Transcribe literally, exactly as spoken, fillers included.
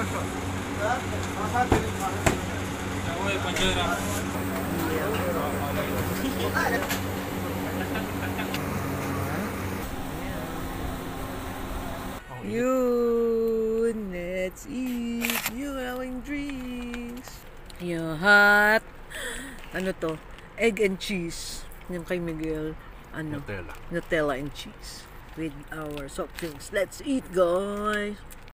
Yun, let's eat. You're having drinks. Yung hot. Ano to? Egg and cheese. Yung kay Miguel. Ano? Nutella. Nutella and cheese. With our soft drinks. Let's eat, guys.